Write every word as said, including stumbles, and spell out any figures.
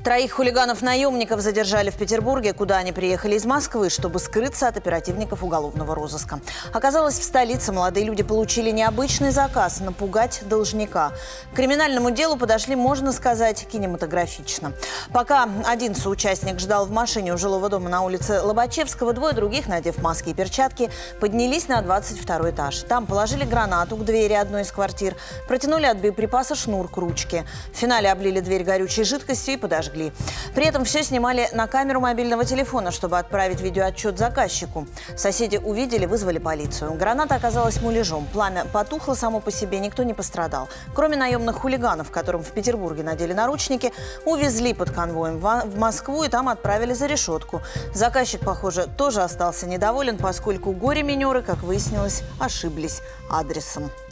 Троих хулиганов-наемников задержали в Петербурге, куда они приехали из Москвы, чтобы скрыться от оперативников уголовного розыска. Оказалось, в столице молодые люди получили необычный заказ – напугать должника. К криминальному делу подошли, можно сказать, кинематографично. Пока один соучастник ждал в машине у жилого дома на улице Лобачевского, двое других, надев маски и перчатки, поднялись на двадцать второй этаж. Там положили гранату к двери одной из квартир, протянули от боеприпаса шнур к ручке. В финале облили дверь горючей жидкостью и подожгли. При этом все снимали на камеру мобильного телефона, чтобы отправить видеоотчет заказчику. Соседи увидели, вызвали полицию. Граната оказалась муляжом. Пламя потухло само по себе, никто не пострадал. Кроме наемных хулиганов, которым в Петербурге надели наручники, увезли под конвоем в Москву и там отправили за решетку. Заказчик, похоже, тоже остался недоволен, поскольку горе-минеры, как выяснилось, ошиблись адресом.